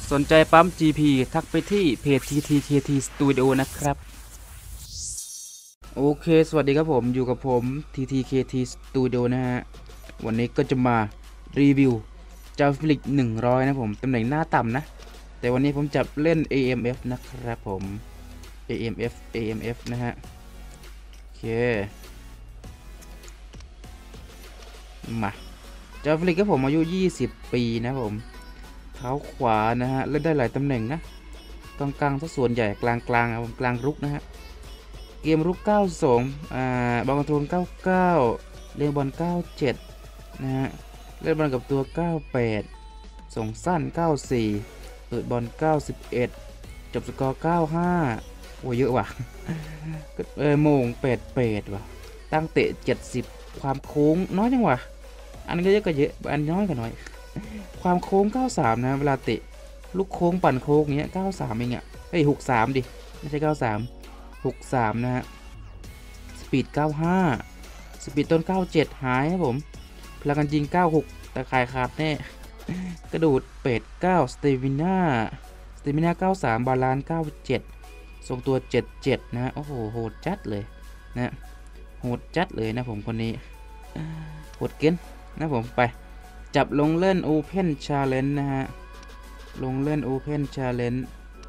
สนใจปั๊ม GP ทักไปที่เพจ TTKT Studio นะครับโอเคสวัสดีครับผมอยู่กับผม TTKT Studio นะฮะวันนี้ก็จะมารีวิวจาฟิลิก100นะผมตำแหน่งหน้าต่ำนะแต่วันนี้ผมจะเล่น AMF นะครับผม AMF นะฮะโอเคมาจาฟิลิกก็ผมอายุ20 ปีนะผมเท้าขวานะฮะเล่นได้หลายตำแหน่งนะกลางๆซะส่วนใหญ่กลางครับผมกลางรุกนะฮะเกมรุก92บอลคอนโทรล99เลี้ยงบอล97นะฮะเล่นบอลกับตัว98ส่งสั้น94เปิดบอล91จบสกอร์95โอ้เยอะว่ะโมง88ว่ะตั้งเตะ70ความโค้งน้อยจังวะอันก็เยอะก็เยอะอันน้อยก็น้อยความโค้ง93นะเวลาเตะลูกโค้งปั่นโค้งเงี้ย93เองอ่ะเฮ้ย63ดิไม่ใช่63นะฮะสปีด95สปีดต้น97หายครับผมพลังการยิง96แต่ขายขาดแน่กระโดด89สเตมิน่า93บาลานซ์97ทรงตัว77นะฮะโอ้โหโหดจัดเลยนะโหดจัดเลยนะผมคนนี้โหดเกินนะผมไปจับลงเล่น Open Challenge นะฮะลงเล่น Open Challenge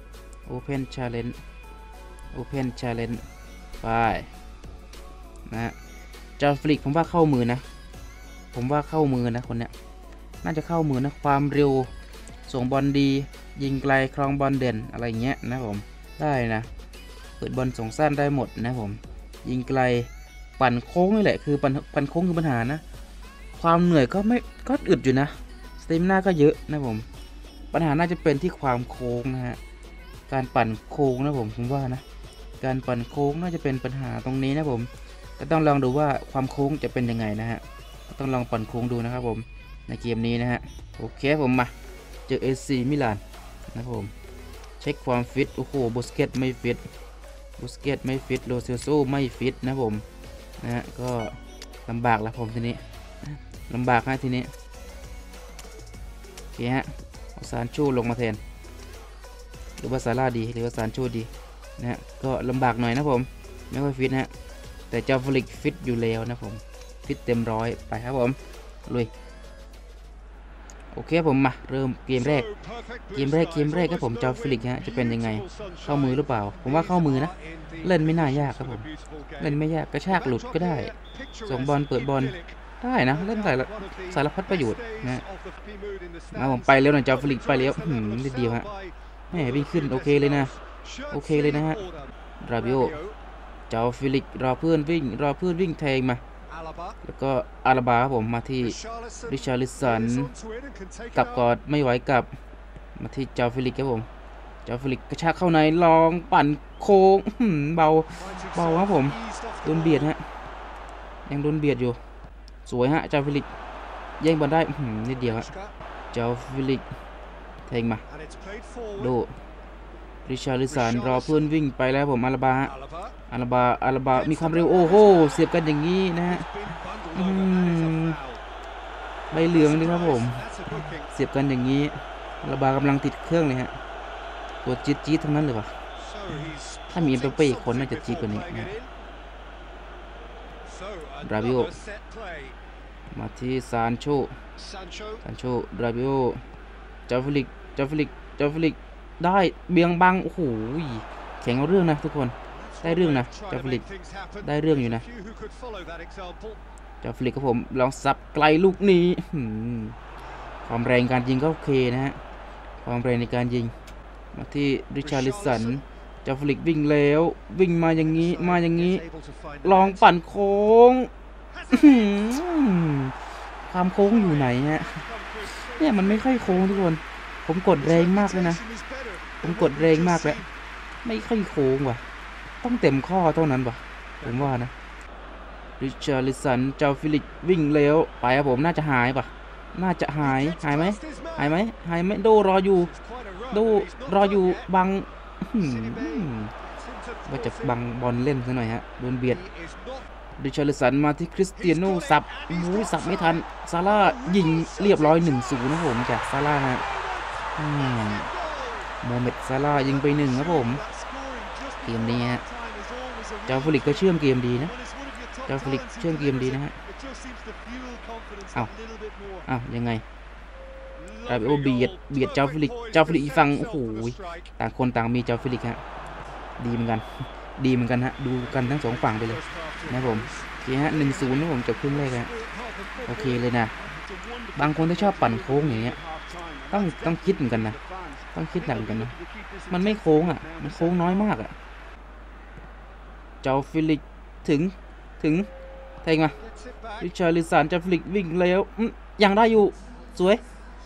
ไปนะจาฟลิกผมว่าเข้ามือนะคนเนี้ยน่าจะเข้ามือนะความเร็วส่งบอลดียิงไกลครองบอลเด่นอะไรเงี้ยนะผมได้นะเปิดบอลส่งสั้นได้หมดนะผมยิงไกลปั่นโค้งนี่แหละคือปั่นโค้งคือปัญหานะความเหนื่อยก็อึดอยู่นะสเตมิน่าก็เยอะนะผมปัญหาน่าจะเป็นที่ความโค้งนะฮะการปั่นโค้งนะผมว่านะการปั่นโค้งน่าจะเป็นปัญหาตรงนี้นะผมก็ต้องลองดูว่าความโค้งจะเป็นยังไงนะฮะต้องลองปั่นโค้งดูนะครับผมในเกมนี้นะฮะโอเคผมมาเจอ AC มิลานนะผมเช็คความฟิตโอ้โหบุสเกตไม่ฟิตโรเซโซไม่ฟิตนะผมนะฮะก็ลำบากแล้วผมทีนี้ลำบากนะทีนี้โอเคฮะซานโชลงมาแทนหรือว่าซาร่าดีหรือว่าซานโชดีนะฮะก็ลำบากหน่อยนะผมไม่ค่อยฟิตนะฮะแต่เจ้าฟลิกฟิตอยู่แล้วนะผมฟิตเต็มร้อยไปครับผมลุยโอเคผมมาเริ่มเกมแรกครับผมเจ้าฟลิกฮะจะเป็นยังไงเข้ามือหรือเปล่าผมว่าเข้ามือนะเล่นไม่น่ายากครับผมเล่นไม่ยากกระชากหลุดก็ได้ส่งบอลเปิดบอลได้นะเล่นสารพัดประโยชน์นะมาผมไปเร็วหน่อยเจ้าฟลิกไปเร็วนิดเดียวฮะแหมวิ่งขึ้นโอเคเลยนะฮะราบิโอเจ้าฟิลิกรอเพื่อนวิ่งแทงมาแล้วก็อาราบาครับผมมาที่ริชาลิสันกลับกอดไม่ไหวกลับมาที่เจ้าฟิลิกครับผมเจ้าฟิลิกกระชากเข้าในลองปั่นโค้งเบาครับผมโดนเบียดฮะยังโดนเบียดอยู่สวยฮะเจ้าฟิลิกแย่งบอลได้นิดเดียวฮะเจ้าฟิลิกแทงมาโดริชาลิสันรอเพื่อนวิ่งไปแล้วผมอาราบามีความเร็วโอ้โหเสียบกันอย่างนี้นะฮะใบเหลืองนี่ครับผมเสียบกันอย่างนี้อาราบากำลังติดเครื่องเลยฮะตัวจี๊ดทั้งนั้นเลยวะถ้ามีเปเป้คนน่าจะจี๊ดกว่านี้นะราบิโอมาที่ซานโชราบิโอเจ้าฟิลิกได้เบียงบังโอ้โหแข็งเอาเรื่องนะทุกคนได้เรื่องนะเจ้าฟลิกได้เรื่องอยู่นะเจ้าฟลิกครับผมลองซับไกลลูกนี้ความแรงการยิงก็โอเคนะฮะความแรงในการยิงมาที่ริชาลิสันเจ้าฟลิกวิ่งแล้ววิ่งมาอย่างนี้ลองปั่นโค้งความโค้งอยู่ไหนฮะเนี่ยมันไม่ค่อยโค้งทุกคนผมกดแรงมากเลยนะไม่ค่อยโค้งว่ะต้องเต็มข้อเท่านั้นว่ะผมว่านะริชาลิสันเจ้าฟิลิกวิ่งแล้วไปครับผมน่าจะหายไหมโดรออยู่บังว่าจะบังบอลเล่นซะหน่อยฮะโดนเบียดริชาลิสันมาที่คริสเตียโนสับไม่ทันซาร่ายิงเรียบร้อย1-0นะผมจากซาร่าฮะโมฮัมเหม็ดซาลาห์ยิงไป1ครับผมเกมนี้ฮะเจ้าฟลิกก็เชื่อมเกมดีนะเจ้าฟลิกเชื่อมเกมดีนะฮะอ้าวยังไงราบิโอเบียดเจ้าฟลิกอีกฝั่งโอ้โหต่างคนต่างมีเจ้าฟลิกฮะดีเหมือนกันดีเหมือนกันฮะดูกันทั้ง2ฝั่งไปเลยนะผมโอเคฮะ1-0นะผมจบครึ่งแรกฮะโอเคเลยนะบางคนที่ชอบปั่นโค้งอย่างเงี้ยต้องคิดเหมือนกันนะต้องคิดหนักเหมือนกันนะมันไม่โค้งอ่ะมันโค้งน้อยมากอ่ะเจ้าฟิลิกถึงแทงมาริชาร์ลิสันเจ้าฟิลิกวิ่งแล้วยังได้อยู่สวย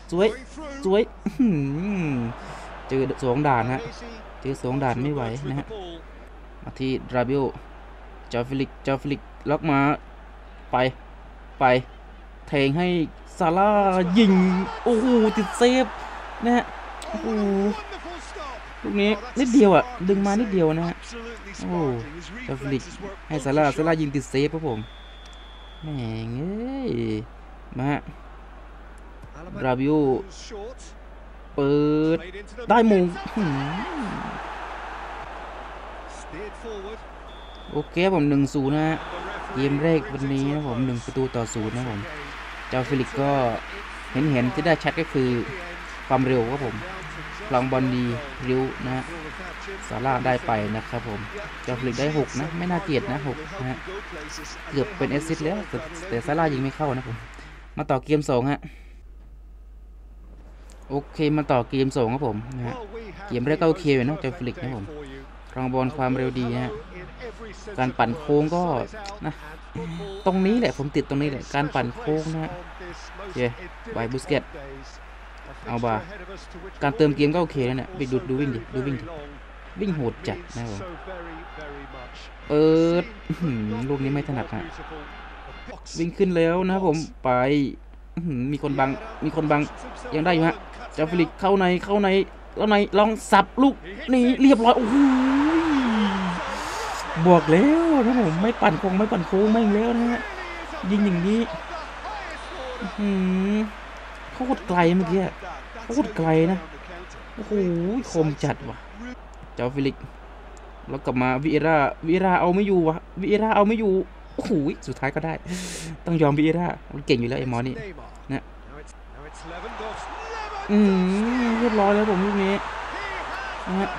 เจอ2 ด่านฮะเจอ2 ด่านไม่ไหวนะฮะมาที่ราบิโอเจ้าฟิลิกล็อกมาไปแทงให้ซาร่ายิงโอ้โหติดเซฟนะฮะโอ้โหลูกนี้นิดเดียวอ่ะดึงมานิดเดียวนะฮะโอ้เจ้าฟิลิกให้ซาร่ายิงติดเซฟครับผมแม่งเอ้ยมาฮะราบิโอเปิดได้มงโอเคผม1-0นะฮะเกมแรกวันนี้นะผม1-0นะผมเจ้าฟิลิกก็เห็นที่ได้ชัดก็คือความเร็วครับผมคลองบอลดีริ้วนะฮะซาร่าได้ไปนะครับผมเจ้าฟิลิกได้6นะไม่น่าเกลียดนะ6นะฮะเกือบเป็นแอสซิสต์แล้วแต่ซาร่ายิงไม่เข้านะผมมาต่อเกม2ฮะโอเคมาต่อเกม2ครับผมนะฮะเกมแรกก็โอเคอยู่นะเจ้าฟิลิกนะผมครองบอลความเร็วดีนะฮะการปั่นโค้งก็นะตรงนี้แหละผมติดตรงนี้แหละการปั่นโค้งนะฮะเย้ไวบูสเกตเอาบาการเติมเกมก็โอเคแล้วเนี่ยไปดูวิ่งดิวิ่งโหดจัดนะผมเปิดลูกนี้ไม่ถนัดฮะวิ่งขึ้นแล้วนะผมไปมีคนบังยังได้อยู่ฮะเจ้าฟิลิกเข้าในลองสับลูกนี้เรียบร้อยโอ้โหบอกแล้วนะผมไม่ปั่นโค้งไม่แล้วนะฮะยิงอย่างนี้โคตรไกลเมื่อกี้โคตรไกลนะโอ้โหคมจัดว่ะเจ้าฟิลิกแล้วกลับมาวิเอราเอาไม่อยู่วะเอาไม่อยู่โอ้โหสุดท้ายก็ได้ต้องยอมวิเอรามันเก่งอยู่แล้วไอ้หมอนี่นะเรียบร้อยแล้วผมลูกนี้นะฮะ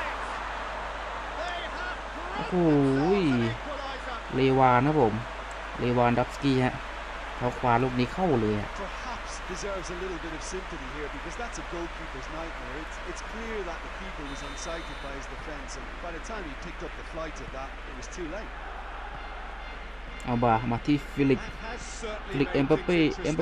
โอ้โหเลวานนะผมเลวานดับสกี้ฮะเขาคว้าลูกนี้เข้าเลยอะ deserves a little bit of sympathy here because that's a goalkeeper's nightmare. It's clear that the keeper was unsighted by his defence, and by the time he picked up the flight of that, it was too late. เอาบามาที่ฟิลิกเอ็มบัปเป้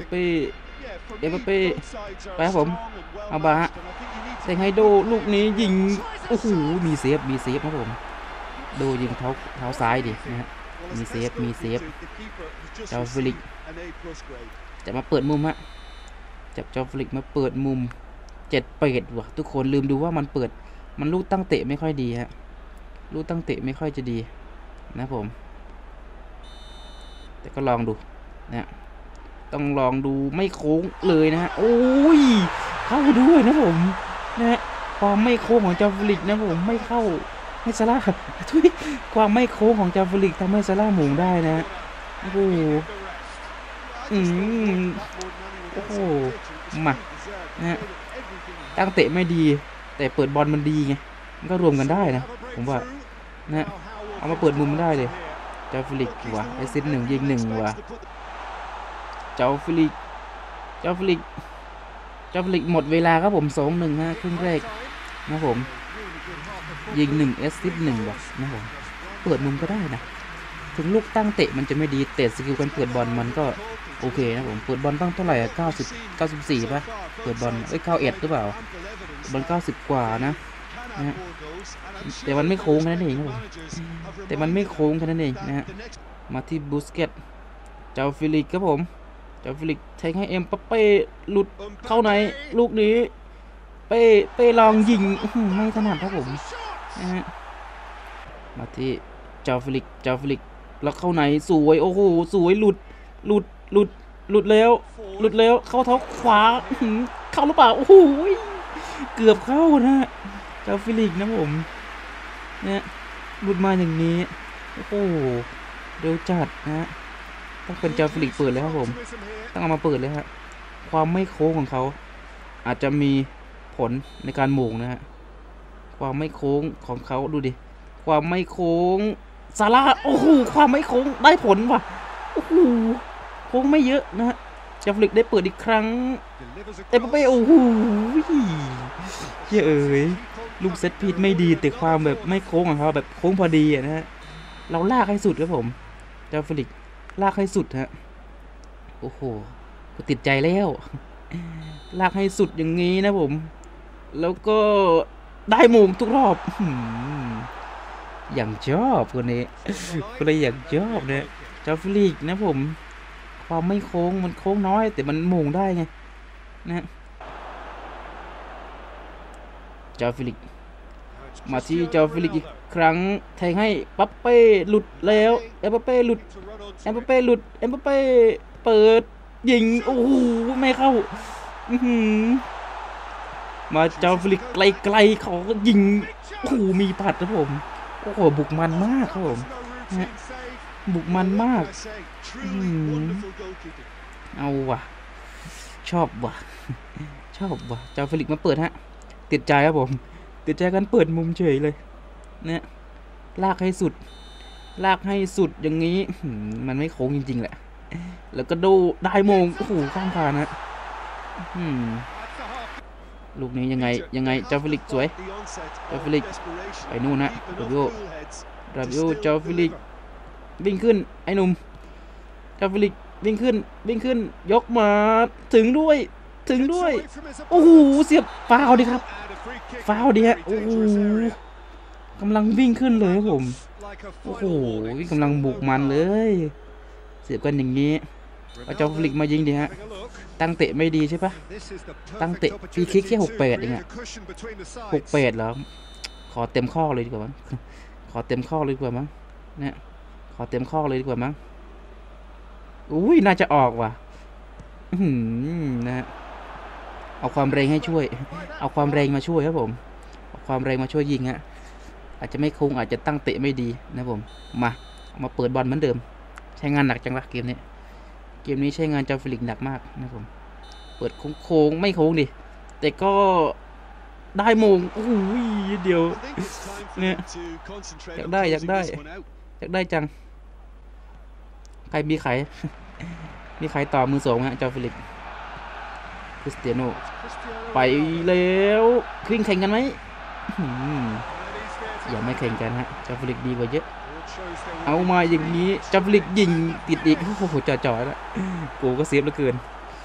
ไปครับผมเอาบาแทงให้โดลูกนี้ยิงโอ้โหมีเซฟครับผมโดยิงเท้าซ้ายดินะฮะมีเซฟเจ้าฟิลิกจะมาเปิดมุมฮะจับเจ้าฟิลิกมาเปิดมุม7-8ว่ะทุกคนลืมดูว่ามันลูกตั้งเตะไม่ค่อยดีฮะลูกตั้งเตะไม่ค่อยจะดีนะผมแต่ก็ลองดูนะต้องลองดูไม่โค้งเลยนะฮะโอ้ยเข้าด้วยนะผมนะความไม่โค้งของเจ้าฟิลิกนะผมไม่เข้าให้ซาร่าทุยความไม่โค้งของเจ้าฟิลิกทำให้ซาร่าหมุนได้นะโอ้โหโอ้โหมานะตั้งเตะไม่ดีแต่เปิดบอลมันดีไงมันก็รวมกันได้นะผมว่านะเอามาเปิดมุมได้เลยเจ้าฟิลิกว่ะไอซิน1ยิง1ว่ะเจ้าฟิลิกหมดเวลาครับผม 2-1 ฮะครึ่งแรกนะผมยิง1แอสซิสต์1ว่ะนะผมเปิดมุมก็ได้นะถึงลูกตั้งเตะมันจะไม่ดีแต่สกิลการเปิดบอลมันก็โอเคนะผมเปิดบอลต้องเท่าไหร่94ป่ะเปิดบอล91หรือเปล่าบอล90กว่านะแต่มันไม่โค้งแค่นั้นเองครับผมแต่มันไม่โค้งแค่นั้นเองนะฮะมาที่บูสเกตเจ้าฟิลิกครับผมเจ้าฟิลิกแทงให้เอ็มบัปเป้หลุดเข้าในลูกนี้เป้ลองยิงไม่ถนัดครับผมนะฮะมาที่เจ้าฟิลิกแล้วเข้าในสวยโอ้โหสวยหลุดแล้วเข้าเท้าขวาเข้าหรือเปล่าโอ้โหเกือบเข้านะเจ้าฟิลิกนะผมเนี่ยหลุดมาอย่างนี้โอ้โหเร็วจัดนะฮะต้องเป็นเจ้าฟิลิกเปิดเลยครับผมต้องเอามาเปิดเลยฮะความไม่โค้งของเขาอาจจะมีผลในการโมงนะฮะความไม่โค้งของเขาดูดิความไม่โค้งซาร่าโอ้โหความไม่โค้งได้ผลว่ะโอ้โหโค้งไม่เยอะนะฮะเจ้าฟิลิกได้เปิดอีกครั้งเอ็มบัปเป้โอ้โหเอ้ยลูกเซตพีทไม่ดีแต่ความแบบไม่โค้งของเขาแบบโค้งพอดีนะฮะเราลากให้สุดครับผมเจ้าฟิลิกลากให้สุดฮะโอ้โหกูติดใจแล้วลากให้สุดอย่างนี้นะผมแล้วก็ได้โมงทุกรอบอย่างชอบคนนี้คนเลยอย่างชอบเนี่ยเจ้าฟิลิกนะผมความไม่โค้งมันโค้งน้อยแต่มันโมงได้ไงนะเจ้าฟิลิกมาที่เจ้าฟิลิกอีกครั้งแทงให้ปัปเป้หลุดแล้วเอ็มบัปเป้หลุดเอ็มบัปเป้หลุดเอ็มบัปเป้เปิดยิงโอ้โหไม่เข้ามาเจ้าฟิลิกไกลๆเขาก็ยิงโอ้โหมีปัดนะผมโอ้โหบุกมันมากครับผมนะบุกมันมากเอาว่ะชอบว่ะชอบว่ะเจ้าฟิลิกมาเปิดฮะติดใจครับผมติดใจกันเปิดมุมเฉยเลยเนี่ยลากให้สุดลากให้สุดอย่างนี้มันไม่โค้งจริงๆแหละแล้วก็ดูได้โมงโอ้โหข้างคานนะลูกนี้ยังไงเจ้าฟิลิกสวยเจ้าฟิลิกไปนู่นนะราบิโอเจ้าฟิลิกวิ่งขึ้นไอ้หนุ่มเจ้าฟิลิกวิ่งขึ้นยกมาถึงด้วยโอ้โหเสียบฟาวดิครับฟาวดิฮะโอ้โหกำลังวิ่งขึ้นเลยครับผมโอ้โหกำลังบุกมันเลยเสียบกันอย่างนี้เอาเจ้าฟิลิกมายิงดิฮะตั้งเตะไม่ดีใช่ปะตั้งเตะฟรีคิกแค่68เองอะ68เหรอขอเต็มข้อเลยดีกว่ามั้งขอเต็มข้อเลยดีกว่ามั้งเนี่ยขอเต็มข้อเลยดีกว่ามั้งอุ้ยน่าจะออกว่ะนะฮะเอาความแรงให้ช่วยเอาความแรงมาช่วยครับผมเอาความแรงมาช่วยยิงฮะอาจจะไม่คงอาจจะตั้งเตะไม่ดีนะผมมาเปิดบอลเหมือนเดิมใช้งานหนักจังวะเกมนี้ใช้งานเจ้าฟิลิกหนักมากนะผมเปิดโค้งไม่โค้งดิแต่ก็ได้โมงโอ้ยเดียวเนี่ยอยากได้จังใครมีใครต่อมือสองฮะเจ้าฟิลิกคริสเตียโนไปแล้วคริ่งแข่งกันไหมอย่าไม่แข่งกันฮะเจ้าฟิลิกดีกว่าเยอะเอามาอย่างนี้เจ้าฟิลิกยิงติดอีกโอ้โหจ่อๆแล้วกูก็เซฟเหลือเกิน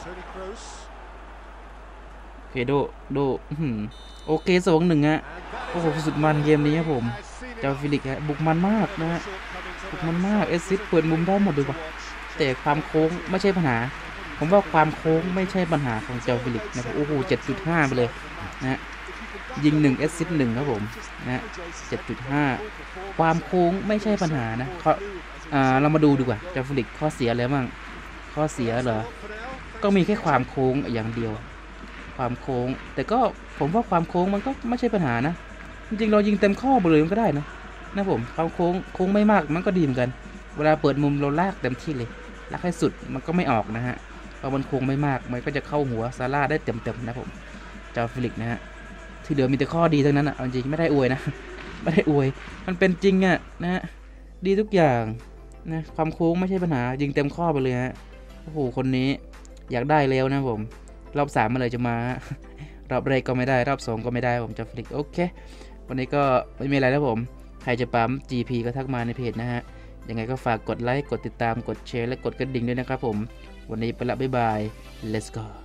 โอเคโดโอเค2-1ฮะโอ้โหสุดมันเกมนี้ครับผมเจ้าฟิลิกฮะบุกมันมากนะฮะบุกมันมากเอซิสเปิดมุมได้หมดเลยว่ะแต่ความโค้งไม่ใช่ปัญหาผมว่าความโค้งไม่ใช่ปัญหาของเจ้าฟิลิกนะครับโอ้โห 7.5 ไปเลยนะยิง1แอสซิสต์1ครับผมนะ 7.5 ความโค้งไม่ใช่ปัญหานะเรามาดูดีกว่าเจ้าฟิลิกข้อเสียอะไรบ้างข้อเสียเหรอก็มีแค่ความโค้งอย่างเดียวความโค้งแต่ก็ผมว่าความโค้งมันก็ไม่ใช่ปัญหานะจริงๆเรายิงเต็มข้อไปเลยมันก็ได้นะผมความโค้งไม่มากมันก็ดีเหมือนกันเวลาเปิดมุมเราลากเต็มที่เลยลากให้สุดมันก็ไม่ออกนะฮะพอมันโค้งไม่มากมันก็จะเข้าหัวซาร่าได้เต็มนะผมเจ้าฟิลิกนะฮะที่เหลือมีแต่ข้อดีทั้งนั้นอ่ะจริงไม่ได้อวยนะไม่ได้อวยมันเป็นจริงอ่ะนะฮะดีทุกอย่างนะความโค้งไม่ใช่ปัญหายิงเต็มข้อไปเลยฮะโอ้โหคนนี้อยากได้แล้วนะผมรอบ3เมื่อไหร่จะมารอบแรกก็ไม่ได้รอบ2ก็ไม่ได้ผมเจ้าฟิลิกโอเควันนี้ก็ไม่มีอะไรแล้วผมใครจะปั๊ม GP ก็ทักมาในเพจนะฮะยังไงก็ฝากกดไลค์กดติดตามกดแชร์และกดกระดิ่งด้วยนะครับผมวันนี้ไปละบ๊ายบาย let's go